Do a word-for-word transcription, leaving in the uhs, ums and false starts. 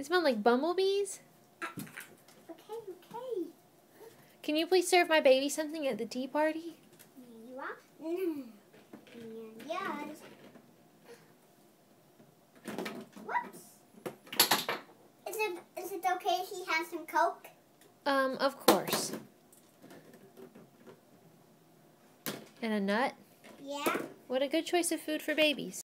They smell like bumblebees? Okay, okay. Can you please serve my baby something at the tea party? You are? Mm. Yes. Whoops. Is it, is it okay if he has some Coke? Um, of course. And a nut? Yeah. What a good choice of food for babies.